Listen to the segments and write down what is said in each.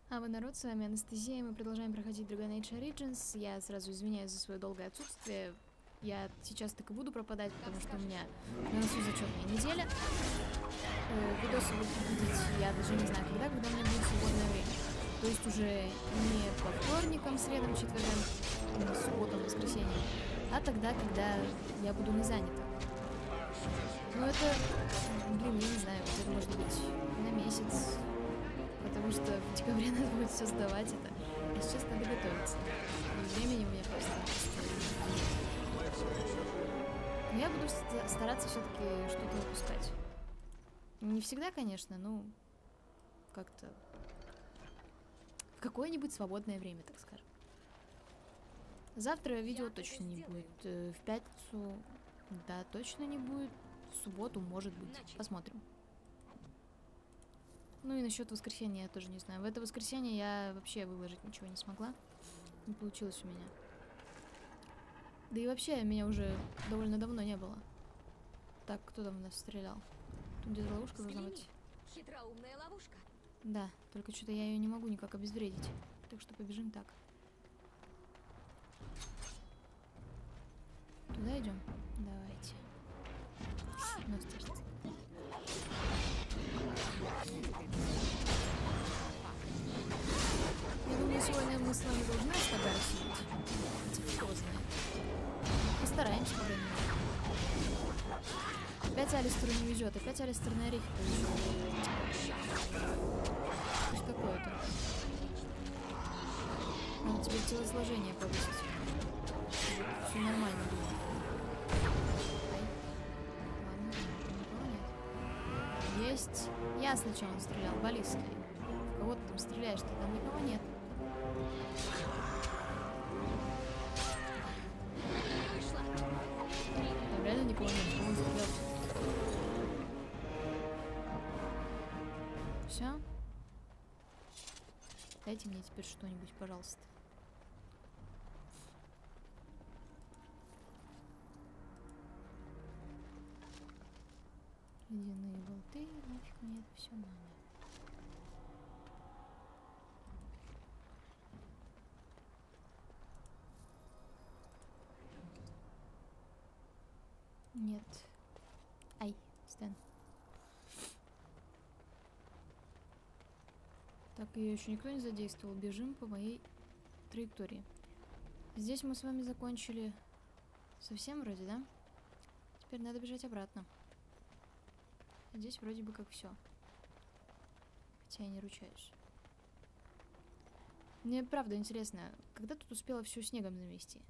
А вы, народ, с вами Анастасия, мы продолжаем проходить Dragon Age Origins. Я сразу извиняюсь за свое долгое отсутствие. Я сейчас так и буду пропадать, потому что у меня на носу зачетная неделя. Видосы будете видеть, я даже не знаю, когда у меня будет свободное время. То есть уже не по вторникам, средам, четвергам, субботам, воскресеньям, а тогда, когда я буду не занята. Ну это, блин, я не знаю, это может быть на месяц. Потому что в декабре надо будет все сдавать это. А сейчас надо готовиться. И времени у меня просто нет. Но я буду стараться все-таки что-то выпускать. Не всегда, конечно, но как-то в какое-нибудь свободное время, так скажем. Завтра видео точно не будет. В пятницу, да, точно не будет. В субботу, может быть. Посмотрим. Ну и насчет воскресенья я тоже не знаю. В это воскресенье я вообще выложить ничего не смогла. Не получилось у меня. Да и вообще меня уже довольно давно не было. Так, кто там у нас стрелял? Тут где-то ловушка должна быть. Хитроумная ловушка. Да, только что-то я ее не могу никак обезвредить. Так что побежим так. Туда идем? Давайте. Ну, стержится. Я думаю, сегодня мы с вами должны стога рассидеть. Кто знает. Постараемся, по крайней мере. Опять Алистеру не везет, опять Алистер на орехи повезет. Что такое-то? Надо тебе телосложение повысить. Все нормально было. Есть. Ясно, что он стрелял. Баллисткой. В кого ты там стреляешь? Там никого нет. Там реально никого нет. Кого он стрелял? Все? Дайте мне теперь что-нибудь, пожалуйста. Ледяные болты, нафиг мне это все надо. Нет. Ай, Стэн. Так, ее еще никто не задействовал. Бежим по моей траектории. Здесь мы с вами закончили совсем вроде, да? Теперь надо бежать обратно. Здесь вроде бы как все. Хотя я не ручаюсь. Мне правда интересно, когда тут успела все снегом замести?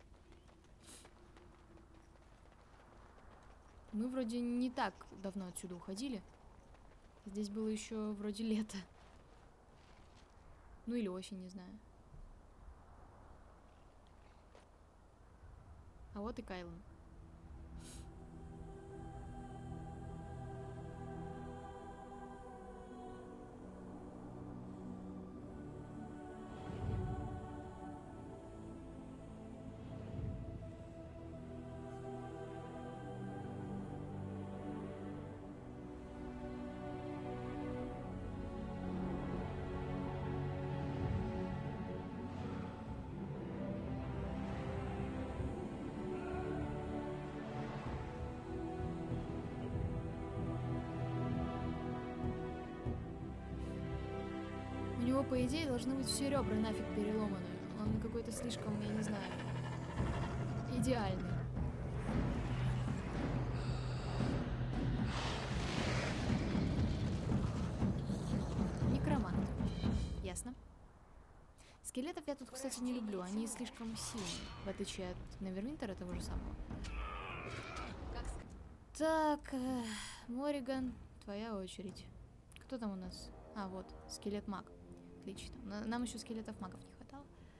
Мы вроде не так давно отсюда уходили. Здесь было еще вроде лето. Ну или осень, не знаю. А вот и Кайлан. У него, по идее, должны быть все ребра нафиг переломаны. Он какой-то слишком, я не знаю, идеальный. Некромант. Ясно. Скелетов я тут, кстати, не люблю. Они слишком сильные, в отличие от Невервинтера того же самого. Так, Мориган, твоя очередь. Кто там у нас? А, вот, скелет-маг. Отлично. Нам еще скелетов магов не хватало.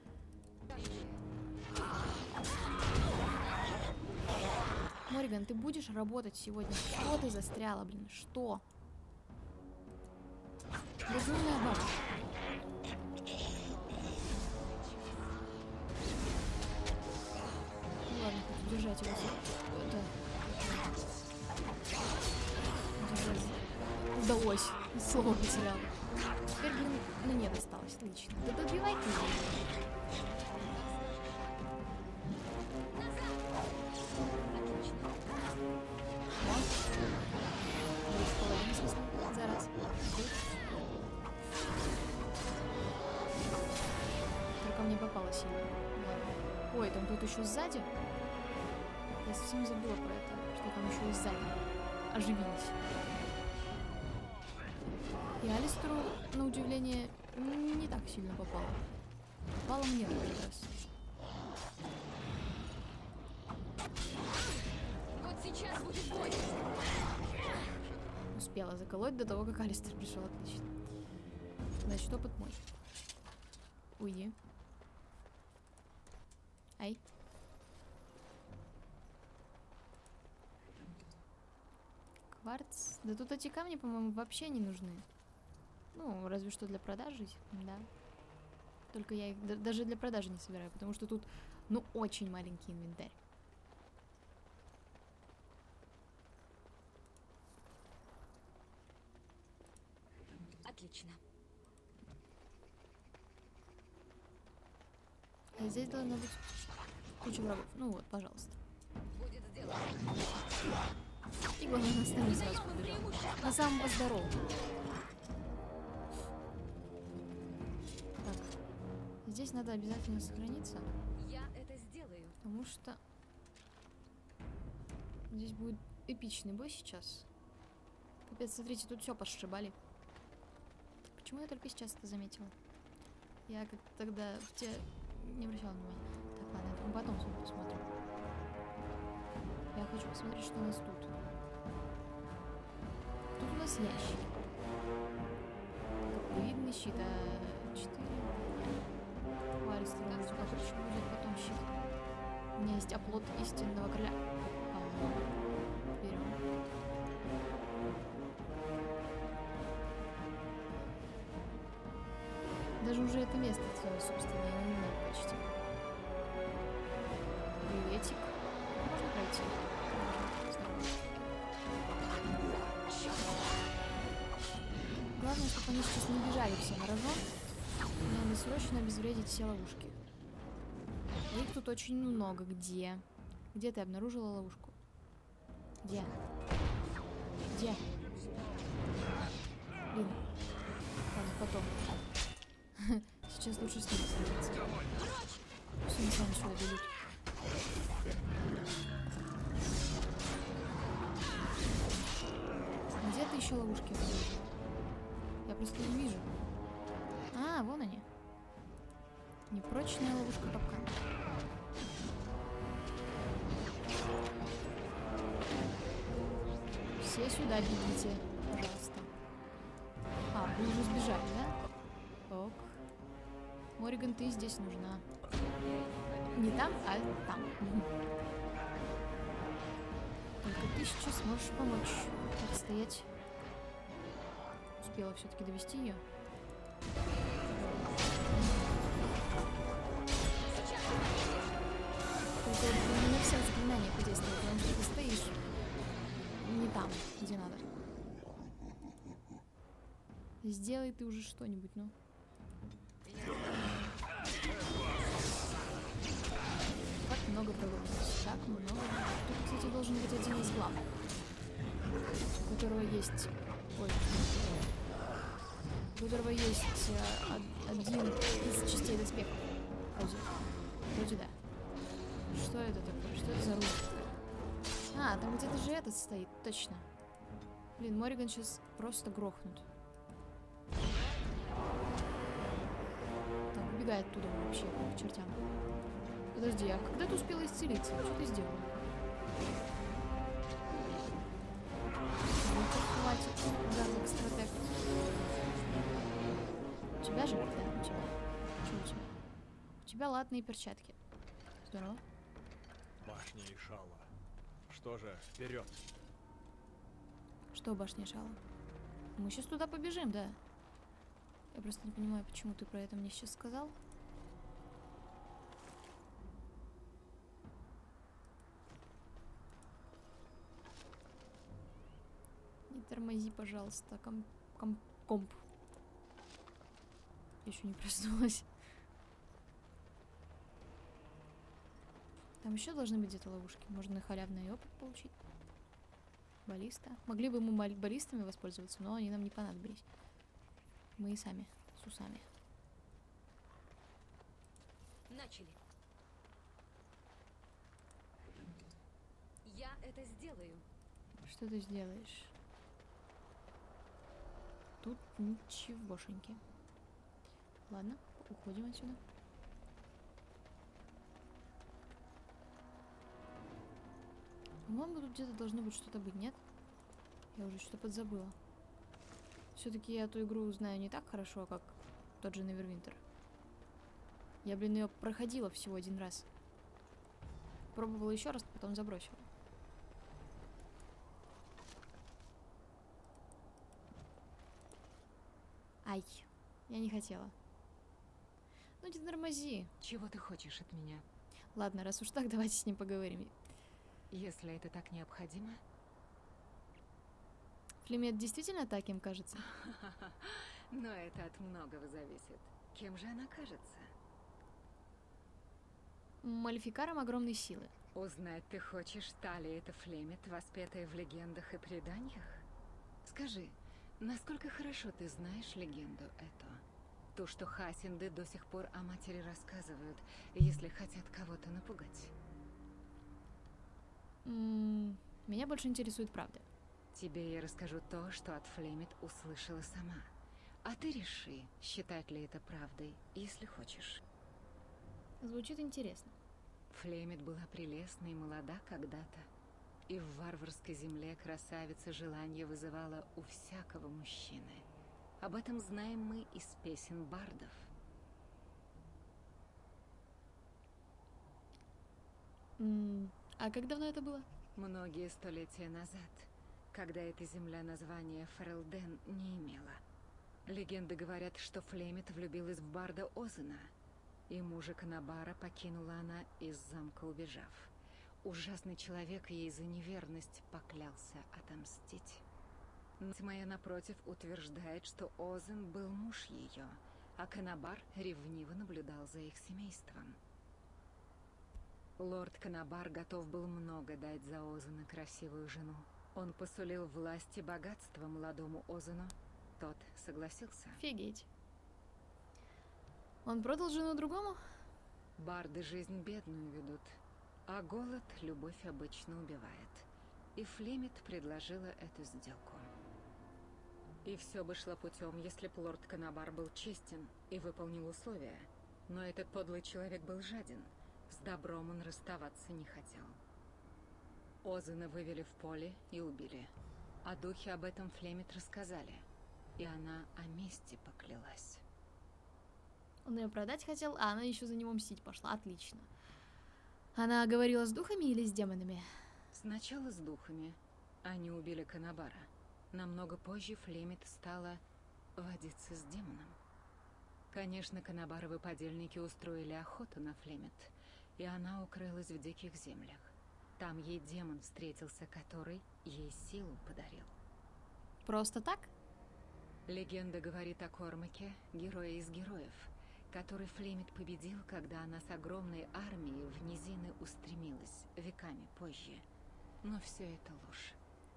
Мориган, ты будешь работать сегодня? Что ты застряла, блин? Что? Безумная баба. Ну ладно, хоть удержать его. Это... Удалось. Слово потеряла. Теперь, блин, ну нет, осталось. Отлично. Да добивай ты. Вот. Больше половины снесли за раз. Только мне попало сильно. Ладно. Ой, там тут еще сзади. Я совсем забыла про это, что там еще и сзади оживились. И Алистеру, на удивление, не так сильно попало. Попало мне в этот раз. Вот сейчас будет бой. Успела заколоть до того, как Алистер пришел. Отлично. Значит, опыт мой. Уйди. Ай. Кварц. Да тут эти камни, по-моему, вообще не нужны. Ну, разве что для продажи, да. Только я их даже для продажи не собираю, потому что тут, ну, очень маленький инвентарь. Отлично. А здесь должна быть куча врагов. Ну вот, пожалуйста. Будет сделано. И главное, на стороне сразу побежал. На самого здорового. Так. Здесь надо обязательно сохраниться, Я это сделаю. потому что здесь будет эпичный бой сейчас. Капец, смотрите, тут все пошибали. Почему я только сейчас это заметила? Я как тогда в те не обращала внимания. Так, ладно, это мы потом посмотрим. Я хочу посмотреть, что у нас тут. Тут у нас ящик. Видный щит, а 4. У Алистера вроде как еще будет потом щит. У меня есть оплот истинного короля. Берем. Даже уже это место свое собственное не умею почти. Приветик. Можно пройти? Можно. Здорово. Главное, чтобы они сейчас не бежали все на рожон. Мне надо срочно обезвредить все ловушки. Их тут очень много. Где? Где ты обнаружила ловушку? Где? Где? Блин. Ладно, потом. Сейчас лучше с ними сразиться. Пусть они сами сюда бегут. Где ты еще ловушки обнаружила? Я просто не вижу. А, вон они. Непрочная ловушка капкан. Все сюда бегите, пожалуйста. А, вы уже сбежали, да? Ок. Мориган, ты здесь нужна. Не там, а там. Только ты сейчас сможешь помочь отстоять. Успела все-таки довести ее. Только не на всех заклинаниях подействует, потому что ты стоишь не там, где надо. Сделай ты уже что-нибудь, ну. Так много врагов здесь, так много. Тут, кстати, должен быть один из глав, у которого есть... Ой, у которого есть один из частей доспеха. Вроде да. Что это такое? Что это за рука такая? А, там где-то же этот стоит, точно. Блин, Мориган сейчас просто грохнут. Так, убегай оттуда вообще, к чертям. Подожди, а когда ты успела исцелиться? Что ты сделала? Ну, хватит, газовый стратег. У тебя же? Да, у тебя. Что у тебя? У тебя латные перчатки. Здорово. Башня Ишала. Что же, вперед! Что башня Ишала? Мы сейчас туда побежим, да. Я просто не понимаю, почему ты про это мне сейчас сказал. Не тормози, пожалуйста, комп. еще не проснулась. Там еще должны быть где-то ловушки. Можно халявный опыт получить. Баллиста. Могли бы мы баллистами воспользоваться, но они нам не понадобились. Мы и сами, с усами. Начали. Я это сделаю. Что ты сделаешь? Тут ничегошеньки. Ладно, уходим отсюда. По-моему, тут где-то должно быть что-то быть, нет? Я уже что-то подзабыла. Все-таки я эту игру знаю не так хорошо, как тот же Neverwinter. Я, блин, ее проходила всего один раз. Пробовала еще раз, потом забросила. Ай, я не хотела. Ну, не тормози. Чего ты хочешь от меня? Ладно, раз уж так, давайте с ним поговорим. Если это так необходимо? Флемет действительно так им кажется? Но это от многого зависит. Кем же она кажется? Малефикаром огромной силы. Узнать ты хочешь, та ли это Флемет, воспетая в легендах и преданиях? Скажи, насколько хорошо ты знаешь легенду эту? То, что Хасинды до сих пор о матери рассказывают, если хотят кого-то напугать. Меня больше интересует правда. Тебе я расскажу то, что от Флемет услышала сама. А ты реши, считать ли это правдой, если хочешь. Звучит интересно. Флемет была прелестна и молода когда-то. И в варварской земле красавица желание вызывала у всякого мужчины. Об этом знаем мы из песен бардов. А как давно это было? Многие столетия назад, когда эта земля названия Ферелден не имела. Легенды говорят, что Флемет влюбилась в барда Озена, и мужа Канабара покинула она из замка, убежав. Ужасный человек ей за неверность поклялся отомстить. Мать моя, напротив, утверждает, что Озен был муж ее, а Канабар ревниво наблюдал за их семейством. Лорд Канабар готов был много дать за Озена красивую жену. Он посулил власть и богатство молодому Озену. Тот согласился. Офигеть. Он продал жену другому? Барды жизнь бедную ведут, а голод любовь обычно убивает. И Флемет предложила эту сделку. И все бы шло путем, если б лорд Канабар был честен и выполнил условия. Но этот подлый человек был жаден. С добром он расставаться не хотел. Озена вывели в поле и убили. А духи об этом Флемет рассказали. И она о мести поклялась. Он ее продать хотел, а она еще за него мстить пошла. Отлично. Она говорила с духами или с демонами? Сначала с духами. Они убили Канабара. Намного позже Флемет стала водиться с демоном. Конечно, Канабаровы подельники устроили охоту на Флемет, и она укрылась в диких землях. Там ей демон встретился, который ей силу подарил. Просто так? Легенда говорит о Кормаке, герое из героев, который Флемет победил, когда она с огромной армией в низины устремилась веками позже. Но все это ложь.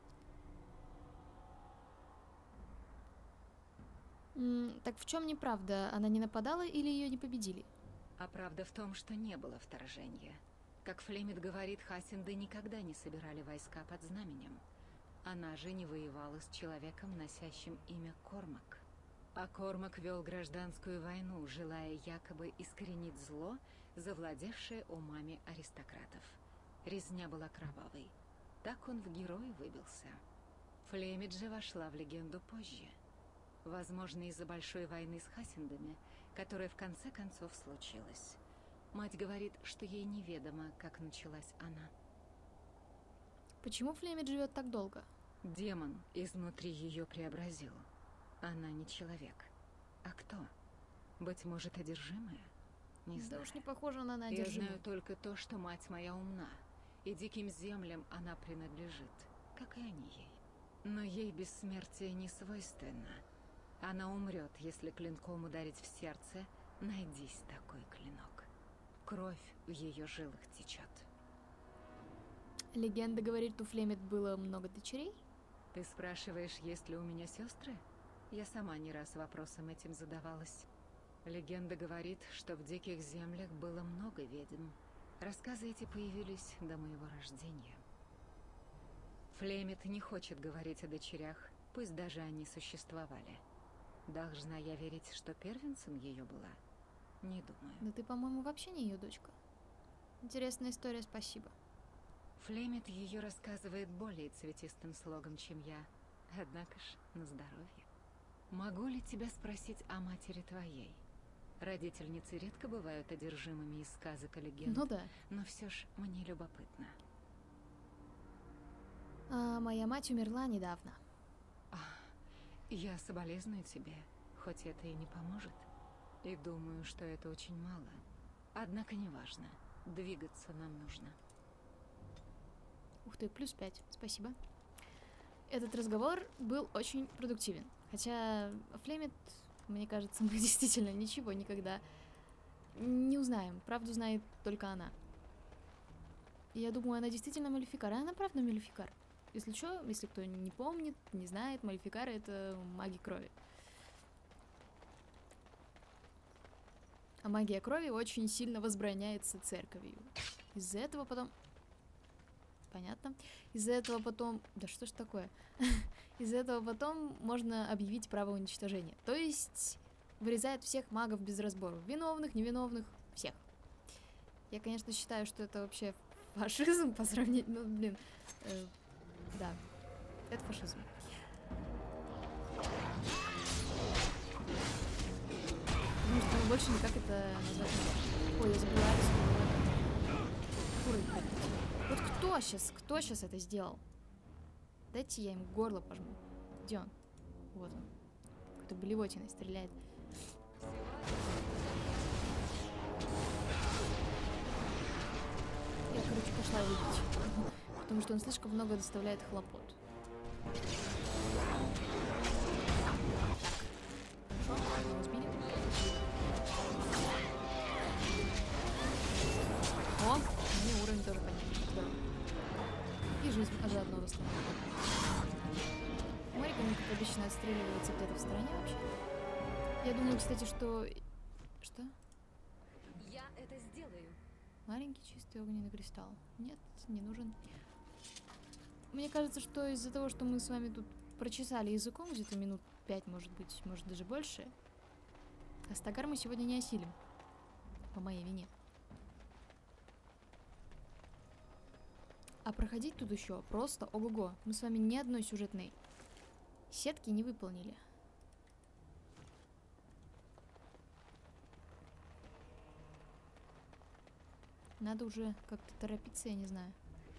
Так в чем неправда? Она не нападала или ее не победили? А правда в том, что не было вторжения. Как Флемет говорит, Хасинды никогда не собирали войска под знаменем. Она же не воевала с человеком, носящим имя Кормак. А Кормак вел гражданскую войну, желая якобы искоренить зло, завладевшее умами аристократов. Резня была кровавой. Так он в герой выбился. Флемет же вошла в легенду позже. Возможно, из-за большой войны с Хасиндами, которая в конце концов случилась. Мать говорит, что ей неведомо, как началась она. Почему Флемет живет так долго? Демон изнутри ее преобразил. Она не человек. А кто? Быть может, одержимая? Не Да знаю. уж не похожа она на Я одержимую. знаю только то, что мать моя умна, и диким землям она принадлежит, как и они ей. Но ей бессмертие не свойственно. Она умрет, если клинком ударить в сердце. Найдись такой клинок. Кровь в ее жилах течет. Легенда говорит, у Флемет было много дочерей? Ты спрашиваешь, есть ли у меня сестры? Я сама не раз вопросом этим задавалась. Легенда говорит, что в диких землях было много ведьм. Рассказы эти появились до моего рождения. Флемет не хочет говорить о дочерях, пусть даже они существовали. Должна я верить, что первенцем ее была? Не думаю. Да ты, по-моему, вообще не ее дочка. Интересная история, спасибо. Флемет ее рассказывает более цветистым слогом, чем я. Однако ж, на здоровье. Могу ли тебя спросить о матери твоей? Родительницы редко бывают одержимыми из сказок и легенд. Ну да. Но все ж мне любопытно. А моя мать умерла недавно. Я соболезную тебе, хоть это и не поможет. И думаю, что это очень мало. Однако неважно. Двигаться нам нужно. Ух ты, +5, спасибо. Этот разговор был очень продуктивен. Хотя о Флемет, мне кажется, мы действительно ничего никогда не узнаем. Правду знает только она. И я думаю, она действительно Малефикара. Она правда Малефикар. Если что, если кто не помнит, не знает, Малефикары — это маги крови. А магия крови очень сильно возбраняется церковью. Из-за этого потом... Понятно. Из-за этого потом... Да что ж такое? Из-за этого потом можно объявить право уничтожения. То есть вырезает всех магов без разбору. Виновных, невиновных, всех. Я, конечно, считаю, что это вообще фашизм по сравнению... Ну, блин... Да, это фашизм. Потому что больше никак это назвать нельзя. Ой, я забыла арестовать. Вот кто сейчас это сделал? Дайте я им горло пожму. Где он? Вот он. Какой-то блевотиной стреляет. Я, короче, пошла выпить. Потому что он слишком много доставляет хлопот. Так. Хорошо, его сбили. О, мне уровень тоже подняли. Здорово. И жизнь заодно восстановлена. Марика, как обычно, отстреливается где-то в стороне вообще. Я думаю, кстати, что... Что? Я это сделаю. Маленький чистый огненный кристалл. Нет, не нужен. Мне кажется, что из-за того, что мы с вами тут прочесали языком где-то минут 5, может быть, может даже больше, Астагар мы сегодня не осилим. По моей вине. А проходить тут еще просто ого-го. Мы с вами ни одной сюжетной сетки не выполнили. Надо уже как-то торопиться, я не знаю.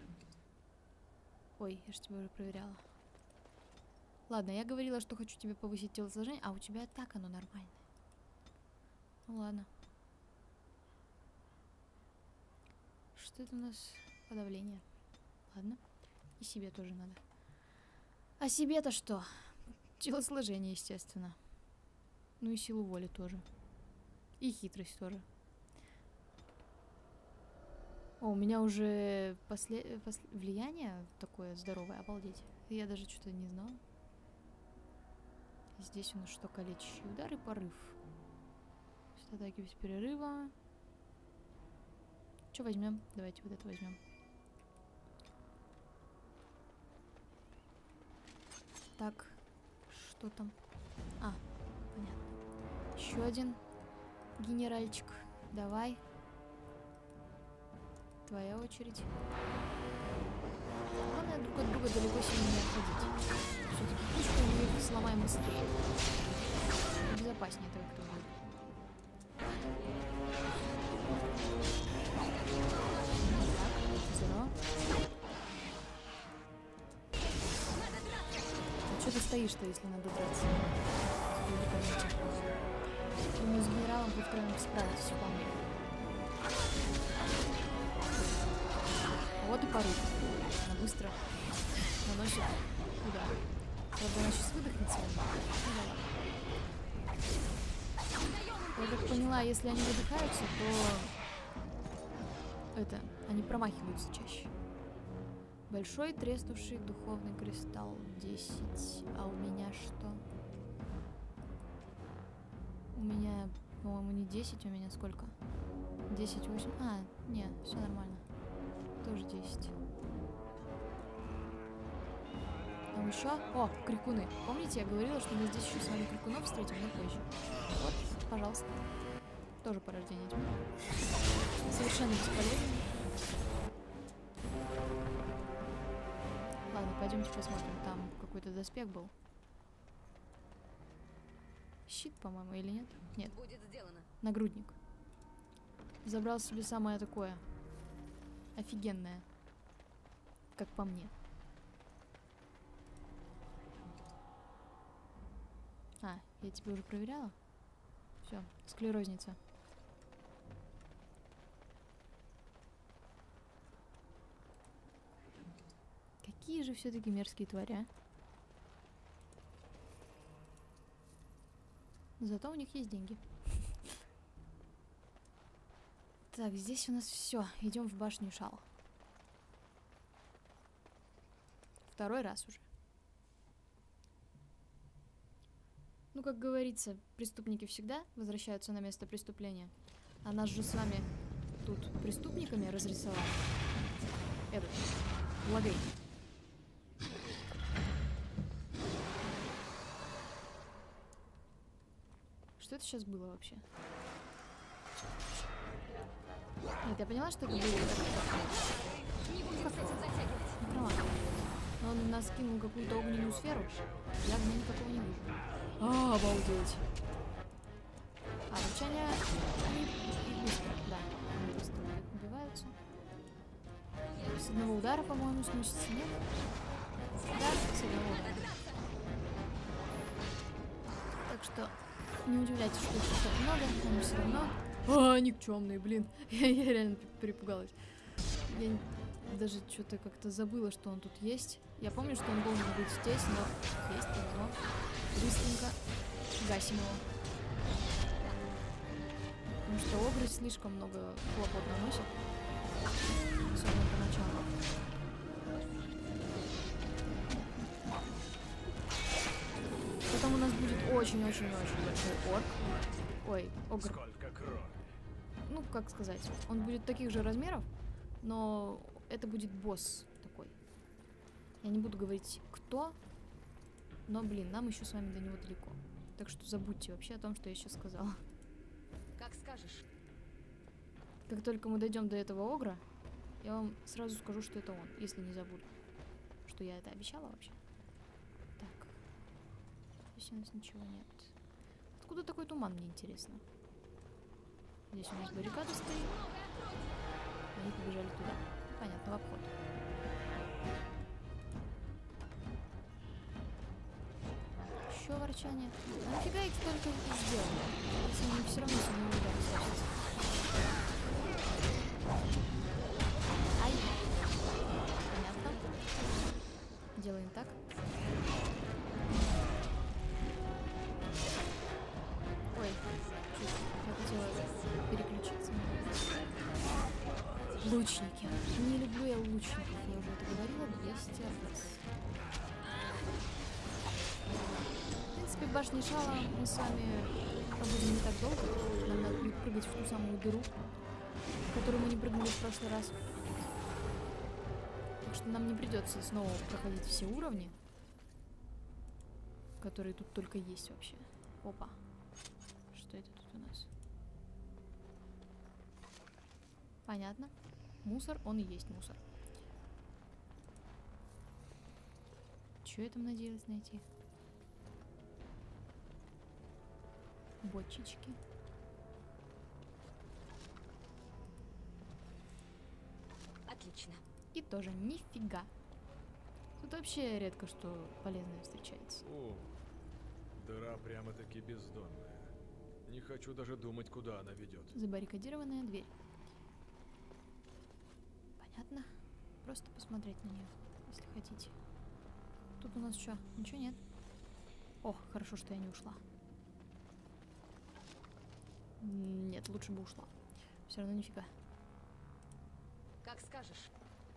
Ой, я же тебя уже проверяла. Ладно, я говорила, что хочу тебе повысить телосложение, а у тебя так оно нормальное. Ну ладно. Что это у нас? Подавление. Ладно. И себе тоже надо. А себе-то что? Телосложение, естественно. Ну и силу воли тоже. И хитрость тоже. О, у меня уже влияние такое здоровое, обалдеть. Я даже что-то не знала. Здесь у нас что? Калечащий удар и порыв. Атаки без перерыва. Что возьмем? Давайте вот это возьмем. Так, что там? А, понятно. Еще один генеральчик. Давай. Твоя очередь. Главное друг от друга далеко сильно не отходить. Все-таки пушку мы их сломаем быстрее. Безопаснее это как-то будет. Так, зеро. А что ты стоишь-то, если надо драться? Думаю, с генералом вы втроем справитесь вполне. Вот и порыв. Она быстро наносит удар. Правда, она сейчас выдохнется. Ну да ладно. Я как поняла, если они выдыхаются, то они промахиваются чаще. Большой треснувший духовный кристалл 10. А у меня что? У меня, по-моему, не 10, у меня сколько? 10, 8. А, нет, все нормально. Тоже 10. Там еще? О, крикуны. Помните, я говорила, что мы здесь еще с вами крикунов встретим, но позже. Вот, пожалуйста. Тоже порождение тьмы. Совершенно бесполезно. Ладно, пойдемте посмотрим. Там какой-то доспех был. Щит, по-моему, или нет? Нет. Будет сделано. Нагрудник. Забрал себе самое такое офигенное, как по мне. А, я тебя уже проверяла? Все, склерозница. Какие же все-таки мерзкие твари, а? Зато у них есть деньги. Так, здесь у нас все. Идем в башню Шала. Второй раз уже. Ну, как говорится, преступники всегда возвращаются на место преступления. А нас же с вами тут преступниками разрисовали. Этот, Лагей. Что это сейчас было вообще? Нет, я поняла, что это было. Не будем с этим затягивать. Но он нас кинул какую-то огненную сферу. Я в ней никакого не вижу. А, обалдеть. А, рычание и быстро, да. Они быстро убиваются. С одного удара, по-моему, сносится, нет? Да, с одного удара. Так что не удивляйтесь, что их так много, они все равно... А, никчемные, блин. Я реально перепугалась. Я даже что-то как-то забыла, что он тут есть. Я помню, что он должен быть здесь, но есть его. Быстренько гасим его. Потому что огры слишком много хлопот наносят. Особенно поначалу. Потом у нас будет очень-очень-очень большой орк. Ой, огр. Сколько крови. Ну, как сказать, он будет таких же размеров, но это будет босс такой. Я не буду говорить, кто, но, блин, нам еще с вами до него далеко. Так что забудьте вообще о том, что я сейчас сказала. Как скажешь. Как только мы дойдем до этого огра, я вам сразу скажу, что это он, если не забуду. Что я это обещала вообще. Так. Здесь у нас ничего нет. Откуда такой туман, мне интересно? Здесь у нас баррикада стоит. Они побежали туда. Понятно, в обход. Еще ворчание. А нафига их только и сделали? Если они все равно со мной ударят сейчас. Ай. Понятно. Делаем так. Ой, чуть я хотела переключиться. Лучники. Не люблю я лучников, я уже это говорила 200 раз. В принципе, в башне Шала мы с вами пробудем не так долго. Нам надо будет прыгать в ту самую дыру, в которую мы не прыгнули в прошлый раз. Так что нам не придется снова проходить все уровни, которые тут только есть вообще. Опа. Что это тут у нас? Понятно. Мусор, он и есть мусор. Чё я там надеялась найти? Бочечки. Отлично. И тоже нифига. Тут вообще редко что полезное встречается. О, дыра прямо-таки бездонная. Не хочу даже думать, куда она ведет. Забаррикадированная дверь. Понятно. Просто посмотреть на нее, если хотите. Тут у нас что? Ничего нет. О, хорошо, что я не ушла. Нет, лучше бы ушла. Все равно нифига. Как скажешь.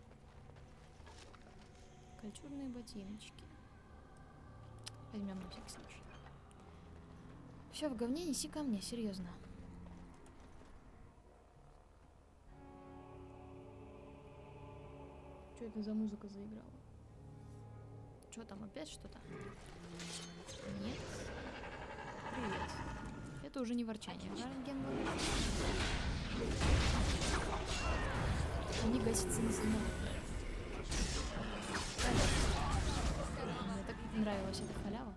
Кольчужные ботиночки. Возьмем на всякий случай. Все в говне, неси ко мне, серьезно. Что это за музыка заиграла? Что там, опять что-то? Нет. Привет. Это уже не ворчание. Они гасятся на самом. Мне так нравилась эта халява.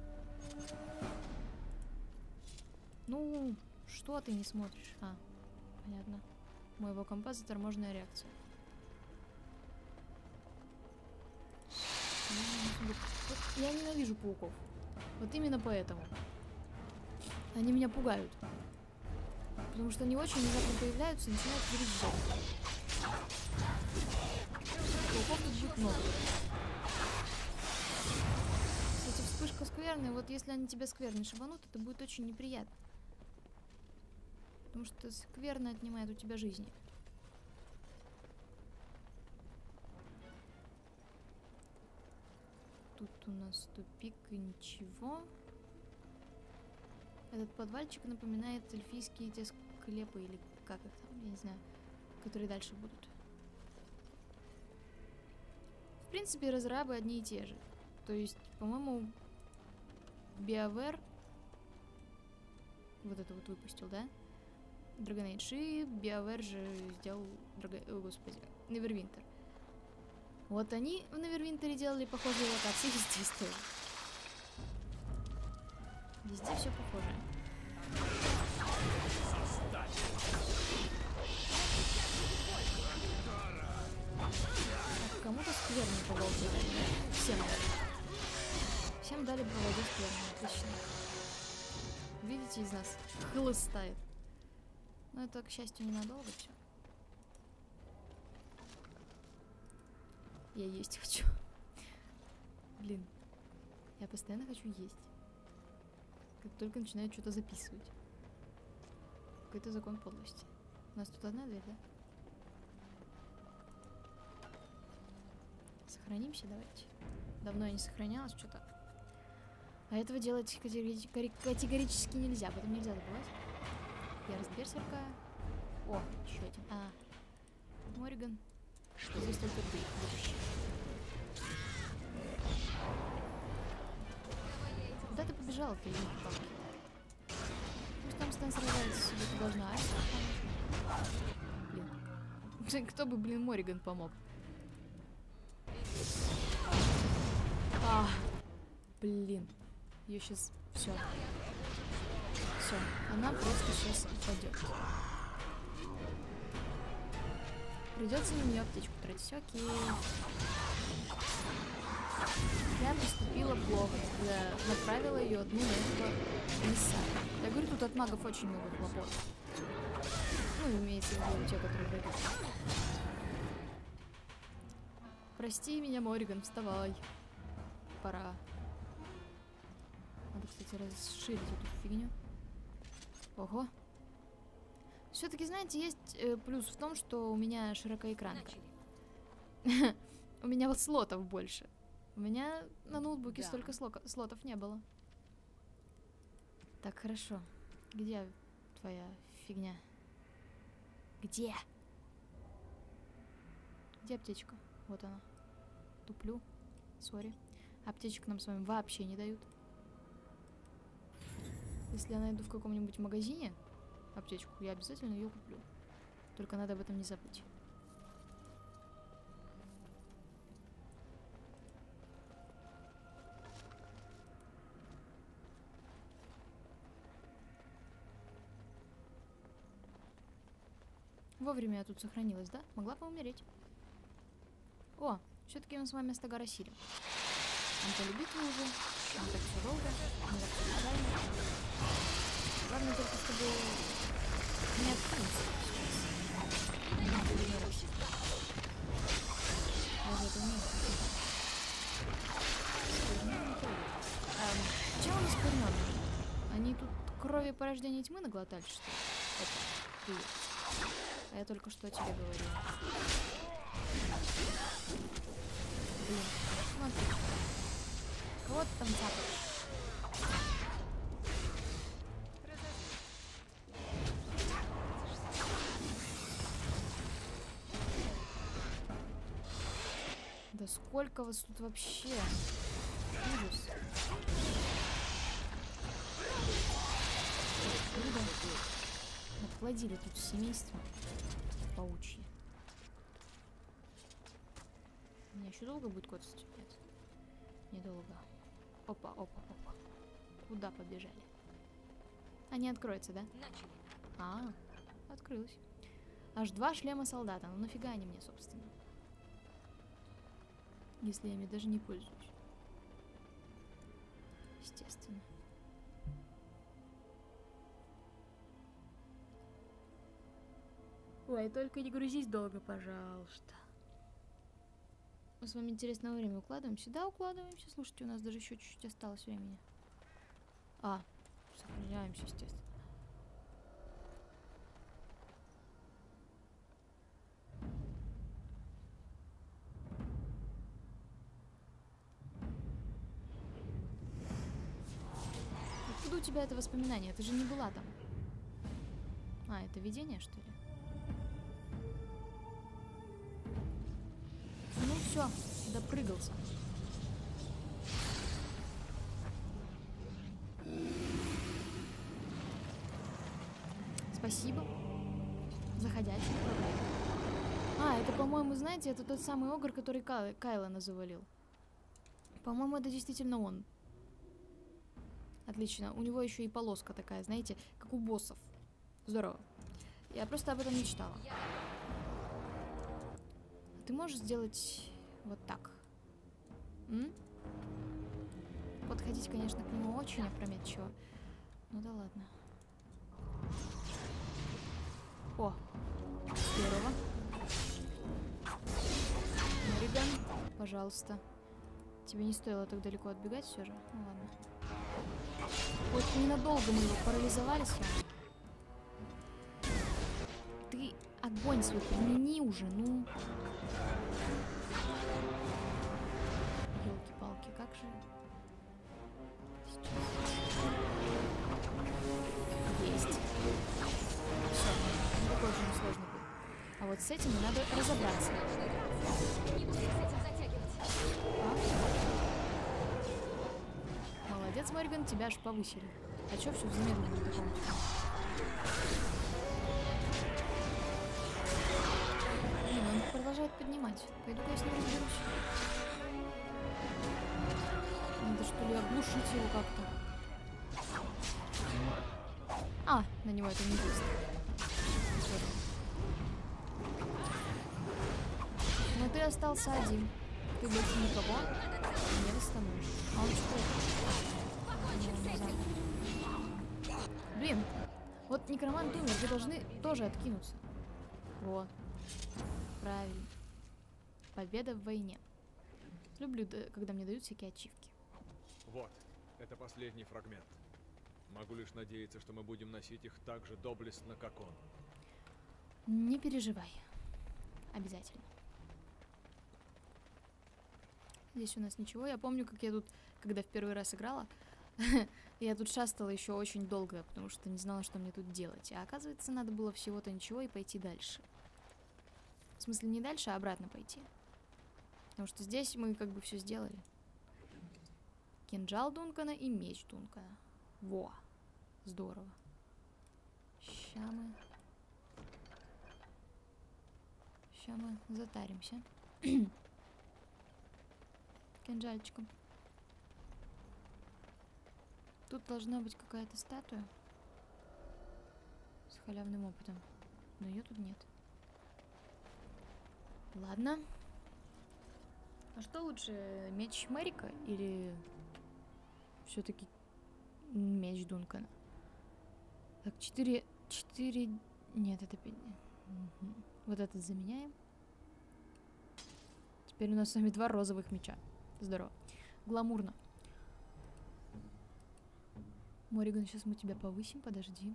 Ну, что ты не смотришь? А, понятно. Моего компа заторможенная реакция. Вот я ненавижу пауков. Вот именно поэтому. Они меня пугают. Потому что они очень внезапно появляются и начинают вырезать. Пауков тут будет много. Кстати, вспышка скверная. Вот если они тебя скверно шибанут, это будет очень неприятно. Потому что скверно отнимает у тебя жизни. Тут у нас тупик и ничего. Этот подвальчик напоминает эльфийские те склепы, или как их там, я не знаю, которые дальше будут. В принципе, разрабы одни и те же. То есть, по-моему, BioWare вот это вот выпустил, да? Dragon Age, и BioWare же сделал Neverwinter. Вот они в Neverwinter делали похожие локации, и здесь тоже. Везде все похоже. Так, кому-то скверно по балде дали. Всем дали. Всем дали по балде скверно. Отлично. Видите, из нас хлыстает. Но это, к счастью, ненадолго все. Я есть хочу. Блин. Я постоянно хочу есть. Как только начинаю что-то записывать. Какой-то закон подлости. У нас тут одна дверь, да? Сохранимся, давайте. Давно я не сохранялась, что-то. А этого делать категорически нельзя. Об этом нельзя забывать. Я берсерка. О, еще один. А, Мориган. Что здесь только ты, будущий. Куда ты побежала, ты палки? Пусть там Стэн сражается себе, ты должна. Блин. Кто бы, блин, Мориган помог? А, блин. Ее сейчас все. Все. Она просто сейчас упадет. Придется на нее аптечку тратить. Окей. Я поступила плохо, когда направила ее одну на этого комиссара. Я говорю, тут от магов очень много хлопот. Ну, имеется в виду те, которые пройдут. Прости меня, Мориган, вставай. Пора. Надо, кстати, расширить эту фигню. Ого. Все-таки, знаете, есть плюс в том, что у меня широкоэкранка. У меня вот слотов больше. У меня на ноутбуке столько слотов не было. Так, хорошо. Где твоя фигня? Где? Где аптечка? Вот она. Туплю. Сори. Аптечек нам с вами вообще не дают. Если я найду в каком-нибудь магазине аптечку, я обязательно ее куплю. Только надо об этом не забыть. Вовремя я тут сохранилась, да? Могла бы умереть. О, все-таки мы с вами Астагара Сирим. Он полюбит вы уже. Он так все долго. Не так все печально. Главное только, чтобы не открылся сейчас. Даже это не Чем он осквернен? Они тут крови порождение тьмы наглотались, что ли? Опа, привет. А я только что о тебе говорила. Блин, смотри. Кого ты там цапаешь? Да сколько вас тут вообще? Ужас. Откуда? Отплодили тут семейство паучьи. Меня еще долго будет коцать? Нет. Недолго. Опа, опа, опа. Куда побежали? А не откроется, да? Начали. А, открылась. Аж 2 шлема солдата. Ну нафига они мне, собственно? Если я ими даже не пользуюсь. Естественно. Ой, только не грузись долго, пожалуйста. Мы с вами интересное время укладываемся. Да, укладываемся. Слушайте, у нас даже еще чуть-чуть осталось времени. А, сохраняемся, естественно. Откуда у тебя это воспоминание? Ты же не была там. А, это видение, что ли? Ну все, допрыгался. Спасибо. Заходящий. А, это, по-моему, знаете, это тот самый огр, который Кайлана завалил. По-моему, это действительно он. Отлично. У него еще и полоска такая, знаете, как у боссов. Здорово. Я просто об этом не читала. Ты можешь сделать вот так? М? Подходить, конечно, к нему очень опрометчиво. Ну да ладно. О, здорово. Морриган, пожалуйста. Тебе не стоило так далеко отбегать все же? Ну ладно. Вот ненадолго мы его парализовали с вами. Ты огонь свой примени уже, ну. Ёлки-палки, как же. Сейчас. Есть. Все, не такой уже несложный был. А вот с этим надо разобраться. Не будем с этим затягивать. Молодец, Морриган, тебя аж повысили. А чё все в замедленном таком? Блин, он продолжает поднимать. Пойду-ка я с ним разберусь. Надо что ли оглушить его как-то. А, на него это не действует. Но ты остался один. Ты больше никого не восстановишь. А он что это? Блин, вот некромант умер, вы должны тоже откинуться. Вот. Правильно. Победа в войне. Люблю, когда мне дают всякие ачивки. Вот, это последний фрагмент. Могу лишь надеяться, что мы будем носить их так же доблестно, как он. Не переживай. Обязательно. Здесь у нас ничего. Я помню, как я тут, когда в первый раз играла, я тут шастала еще очень долго, потому что не знала, что мне тут делать. А оказывается, надо было всего-то ничего и пойти дальше. В смысле, не дальше, а обратно пойти. Потому что здесь мы как бы все сделали. Кинжал Дункана и меч Дункана. Во! Здорово. Ща мы затаримся. Кинжальчиком. Тут должна быть какая-то статуя с халявным опытом, но ее тут нет. Ладно. А что лучше, меч Мэрика или все-таки меч Дункана? Так, 4... Нет, это 5... Угу. Вот этот заменяем. Теперь у нас с вами 2 розовых меча. Здорово. Гламурно. Мориган, сейчас мы тебя повысим, подожди.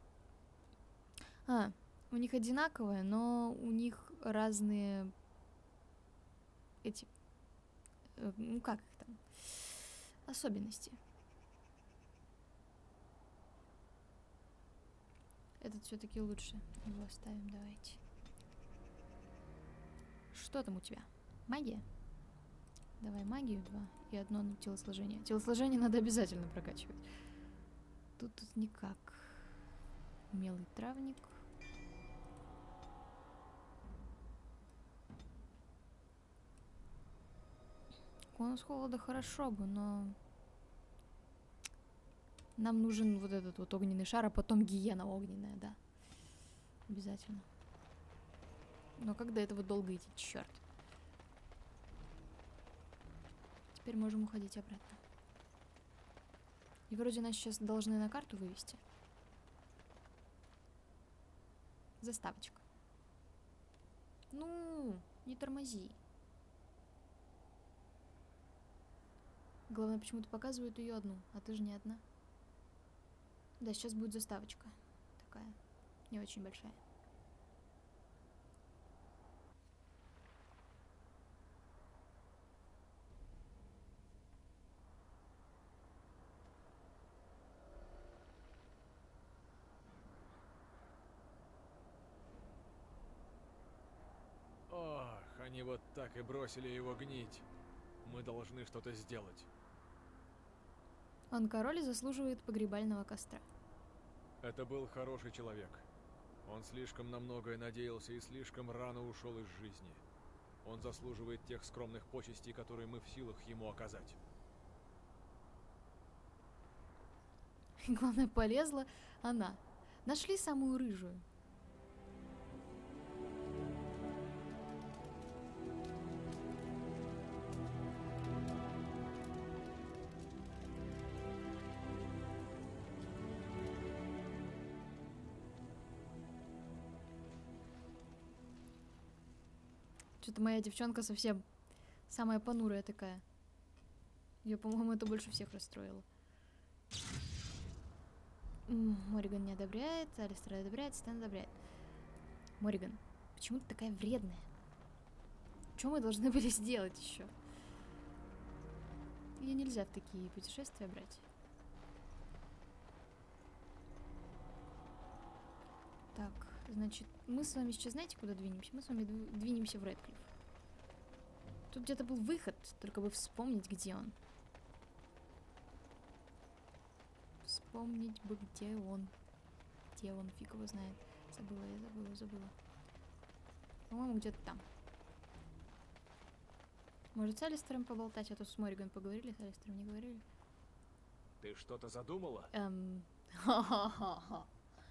А, у них одинаковое, но у них разные эти, ну как их там, особенности. Этот все-таки лучше. Его оставим, давайте. Что там у тебя? Магия? Давай магию 2 и одно на телосложение. Телосложение надо обязательно прокачивать. Тут никак. Умелый травник. Конус холода хорошо бы, но нам нужен вот этот вот огненный шар, а потом гиена огненная, да. Обязательно. Но как до этого долго идти, черт. Теперь можем уходить обратно. И вроде нас сейчас должны на карту вывести. Заставочка. Ну, не тормози. Главное, почему-то показывают ее одну, а ты же не одна. Да, сейчас будет заставочка. Такая, не очень большая. Ох, они вот так и бросили его гнить. Мы должны что-то сделать. Он король и заслуживает погребального костра. Это был хороший человек. Он слишком на многое надеялся и слишком рано ушел из жизни. Он заслуживает тех скромных почестей, которые мы в силах ему оказать. Главное, полезла она. Нашли самую рыжую. Что-то моя девчонка совсем самая понурая такая. Ее, по-моему, это больше всех расстроило. Мориган не одобряет, Алистер одобряет, Стэн одобряет. Мориган, почему ты такая вредная? Что мы должны были сделать еще? Ее нельзя в такие путешествия брать. Так, значит, мы с вами сейчас знаете, куда двинемся? Мы с вами двинемся в Рэдклифф. Тут где-то был выход, только бы вспомнить, где он. Вспомнить бы, где он. Где он, фиг его знает. Забыла, я забыла. По-моему, где-то там. Может, с Алистером поболтать, а то с Мориган поговорили, с Алистером не говорили. Ты что-то задумала? Ха-ха-ха-ха.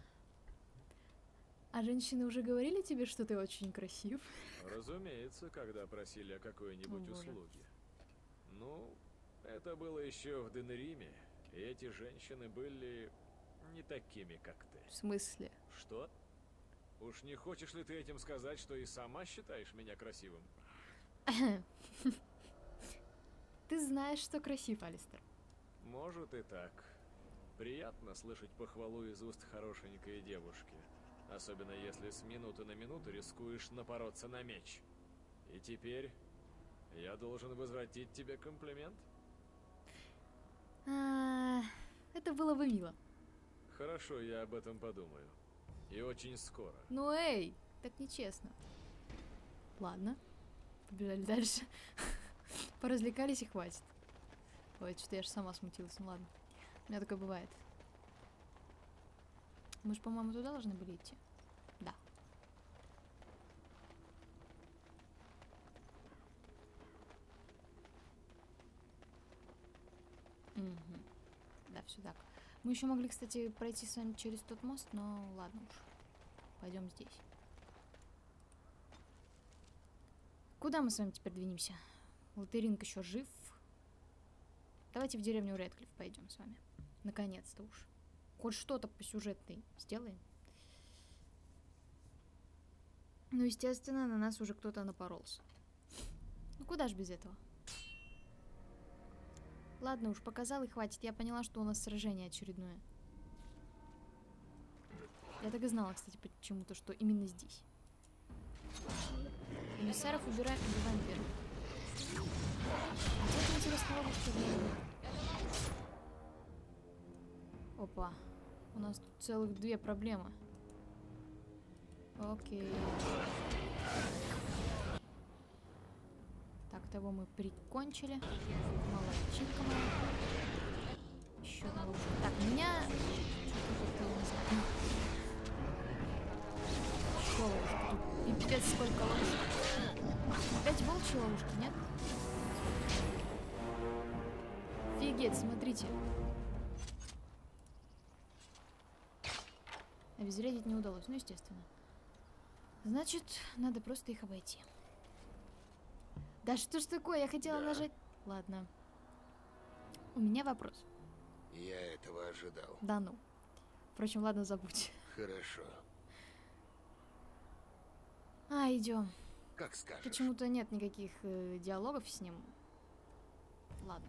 А женщины уже говорили тебе, что ты очень красив? Разумеется, когда просили о какой-нибудь О, боже. услуге. Ну, это было еще в Денериме, и эти женщины были не такими, как ты. В смысле? Что? Уж не хочешь ли ты этим сказать, что и сама считаешь меня красивым? Ты знаешь, что красив, Алистер. Может и так. Приятно слышать похвалу из уст хорошенькой девушки. Особенно если с минуты на минуту рискуешь напороться на меч. И теперь я должен возвратить тебе комплимент? Это было бы мило. Хорошо, я об этом подумаю. И очень скоро. Ну эй, так нечестно. Ладно, побежали дальше. Поразвлекались и хватит. Ой, что-то я же сама смутилась, ну ладно. У меня такое бывает. Мы же, по-моему, туда должны были идти. Да. Угу. Да, все так. Мы еще могли, кстати, пройти с вами через тот мост, но ладно уж. Пойдем здесь. Куда мы с вами теперь двинемся? Лотеринг еще жив. Давайте в деревню Рэдклифф пойдем с вами. Наконец-то уж. Хоть что-то по сюжетной сделаем. Ну, естественно, на нас уже кто-то напоролся. Ну, куда ж без этого? Ладно, уж показал и хватит. Я поняла, что у нас сражение очередное. Я так и знала, кстати, почему-то, что именно здесь. Эмиссаров убираем первым. Где-то интересно ловушка. Опа. У нас тут целых 2 проблемы. Окей. Так, того мы прикончили. Молодчинка моя. Еще одна ловушка. Так, меня... Что-то не знаю. Еще ловушка. Тут пипец сколько ловушек. Опять волчьи ловушки, нет? Офигеть, смотрите. Обезвредить не удалось, ну естественно. Значит, надо просто их обойти. Да что ж такое, я хотела нажать... Ладно. У меня вопрос. Я этого ожидал. Да ну. Впрочем, ладно, забудь. Хорошо. Идем. Как скажешь. Почему-то нет никаких диалогов с ним. Ладно.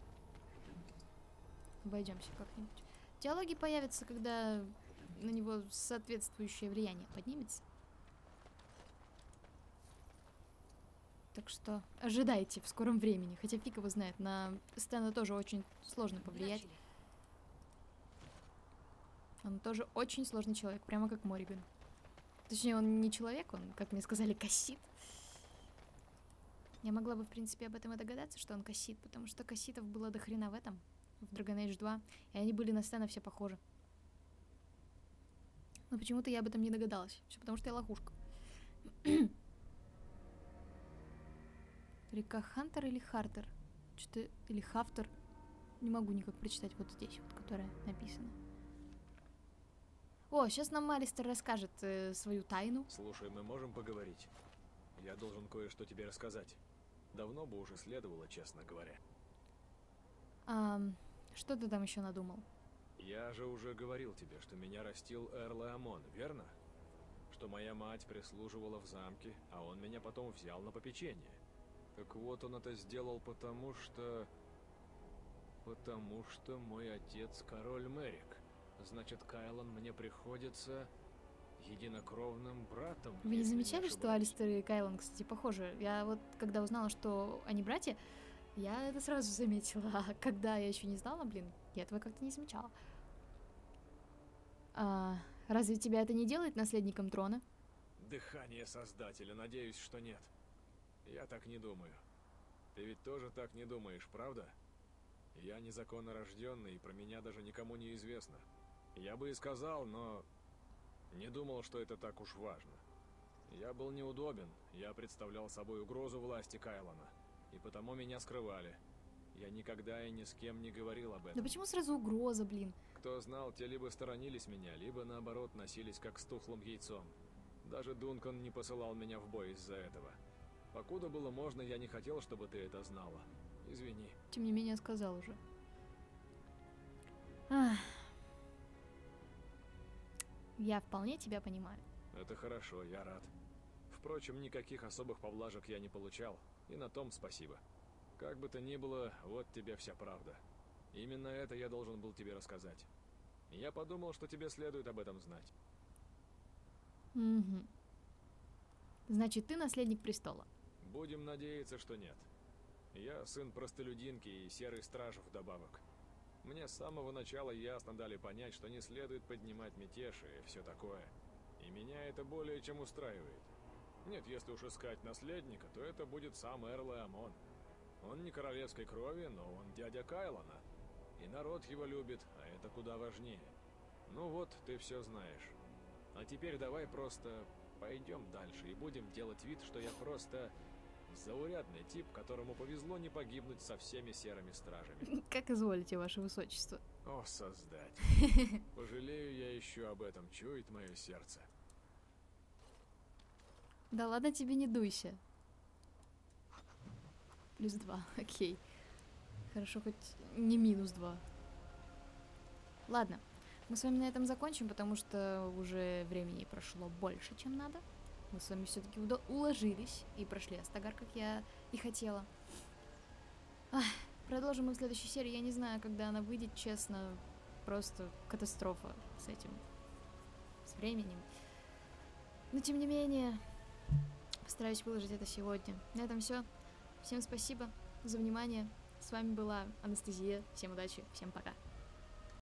Обойдемся как-нибудь. Диалоги появятся, когда на него соответствующее влияние поднимется. Так что ожидайте в скором времени. Хотя фиг его знает, на Стэна тоже очень сложно повлиять. Начали. Он тоже очень сложный человек, прямо как Морриган. Точнее, он не человек, он, как мне сказали, кассит. Я могла бы, в принципе, об этом и догадаться, что он кассит, потому что касситов было до хрена в этом, в Dragon Age 2, и они были на Стэна все похожи. Но почему-то я об этом не догадалась. Все потому, что я лохушка. Река Хантер или Хартер? Что-то... Или Хафтер? Не могу никак прочитать вот здесь, вот, которая написана. О, сейчас нам Алистер расскажет свою тайну. Слушай, мы можем поговорить? Я должен кое-что тебе рассказать. Давно бы уже следовало, честно говоря. Что ты там еще надумал? Я же уже говорил тебе, что меня растил Эрлеамон, верно? Что моя мать прислуживала в замке, а он меня потом взял на попечение. Так вот, он это сделал потому что мой отец король Мерик. Значит, Кайлан мне приходится единокровным братом. Вы не если замечали, что ошибаюсь. Алистер и Кайлан, кстати, похожи? Я вот, когда узнала, что они братья, я это сразу заметила. А когда я еще не знала, блин, я этого как-то не замечала. Разве тебя это не делает наследником трона? Дыхание Создателя, надеюсь, что нет. Я так не думаю. Ты ведь тоже так не думаешь, правда? Я незаконно рожденный, и про меня даже никому не известно. Я бы и сказал, но не думал, что это так уж важно. Я был неудобен, я представлял собой угрозу власти Кайлана, и потому меня скрывали. Я никогда и ни с кем не говорил об Да этом. почему сразу угроза, блин? Кто знал, те либо сторонились меня, либо наоборот носились как с тухлым яйцом. Даже Дункан не посылал меня в бой из-за этого. Покуда было можно, я не хотел, чтобы ты это знала. Извини. Тем не менее, сказал уже. Ах. Я вполне тебя понимаю. Это хорошо, я рад. Впрочем, никаких особых поблажек я не получал, и на том спасибо. Как бы то ни было, вот тебе вся правда. Именно это я должен был тебе рассказать. Я подумал, что тебе следует об этом знать. Угу. Значит, ты наследник престола. Будем надеяться, что нет. Я сын простолюдинки и серый стража вдобавок. Мне с самого начала ясно дали понять, что не следует поднимать мятеж и все такое. И меня это более чем устраивает. Нет, если уж искать наследника, то это будет сам Эрлеамон. Он не королевской крови, но он дядя Кайлана. И народ его любит, а это куда важнее. Ну вот, ты все знаешь. А теперь давай просто пойдем дальше и будем делать вид, что я просто заурядный тип, которому повезло не погибнуть со всеми серыми стражами. Как изволите, ваше высочество. О, Создатель. Пожалею я еще об этом, чует мое сердце. Да ладно тебе, не дуйся. +2, окей. Хорошо, хоть не -2. Ладно, мы с вами на этом закончим, потому что уже времени прошло больше, чем надо. Мы с вами все-таки уложились и прошли Астагар, как я и хотела. Ах, Продолжим мы в следующей серии. Я не знаю, когда она выйдет, честно. Просто катастрофа с этим. С временем. Но тем не менее, постараюсь выложить это сегодня. На этом все. Всем спасибо за внимание. С вами была Анастасия. Всем удачи, всем пока.